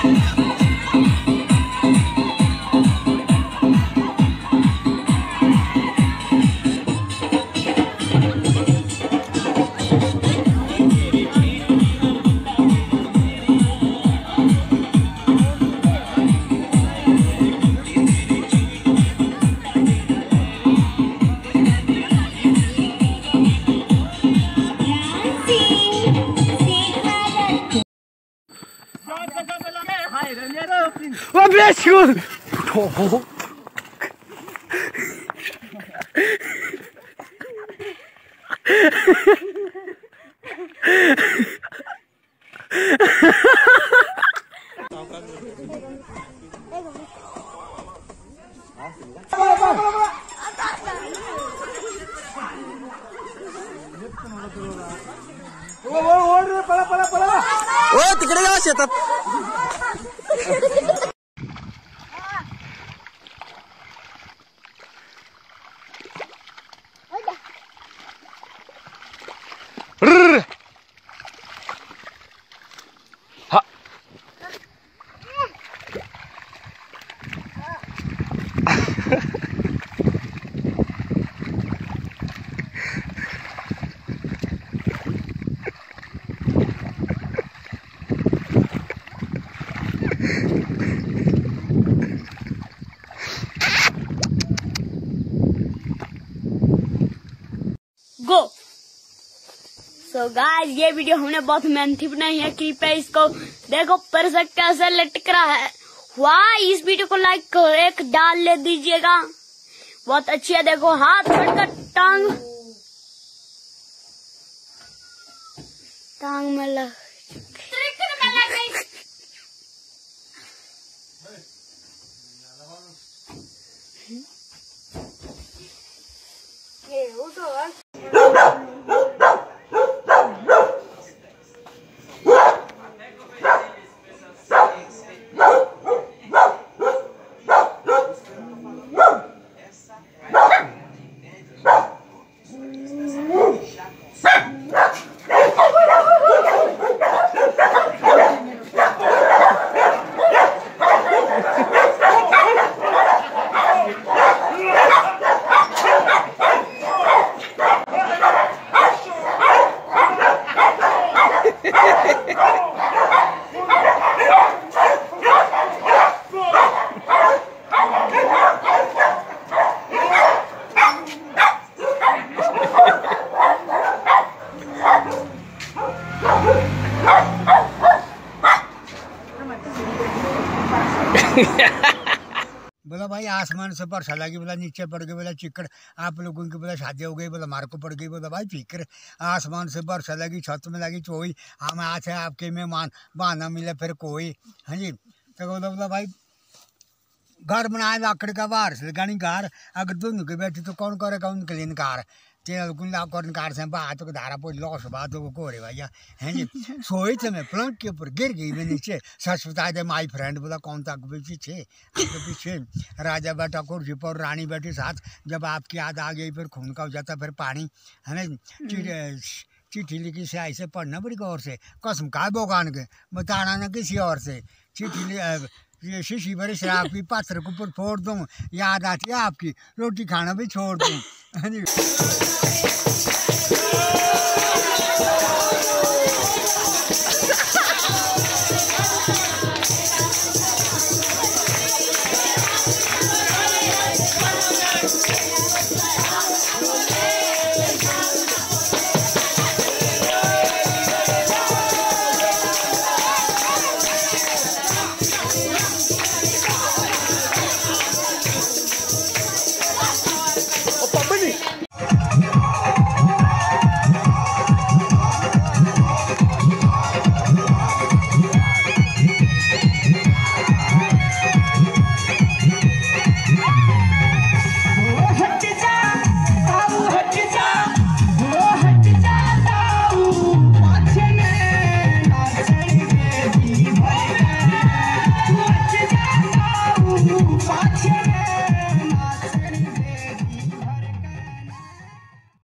ओ तिकडे जाऊ शेतात गो। सो गाइस ये वीडियो हमने बहुत मेहनती बनाई है। कृपया इसको देखो पर से कैसे लटक रहा है। वाह, इस वीडियो को लाइक एक डाल ले दीजिएगा, बहुत अच्छी है। देखो हाथ पकड़कर टांग में लग बोला भाई आसमान से वर्षा लगी, बोला नीचे पड़ गई, बोला चिकड़ आप लोगों की बोला शादी हो गई, बोला मार को पड़ गई। बोला भाई फिक्र आसमान से वर्षा लगी, छत में लगी चोई, हम आज है आपके मेहमान बहाना मिले फिर कोई। हाँ जी, तो बोला भाई घर बनाए लाकड़ का बाहर से लगानी घर, अगर दोनों की बैठी तो कौन करेगा उनके लिए इनकार। तेल कुंडा कर कार से बात को धारा पोज लॉस बात को कोरे भैया। हैं जी, सोई थे मैं प्लंक के ऊपर गिर गई मैं नीचे। सच बता दे माई फ्रेंड, बोला कौन था पीछे आपके पीछे राजा बैठा कुर्सी पर, रानी बैठी साथ। जब आपकी याद आ गई फिर खून का हो जाता फिर पानी, है ना। चिट्ठी लिखी से ऐसे पढ़ना बड़ी गौर से, कसम खा भगवान के बताना ना किसी और से। चिट्ठी ये शीशी भरी शराब की पत्थर के ऊपर फोड़ दूँ, याद आती है आपकी, रोटी खाना भी छोड़ दूँ।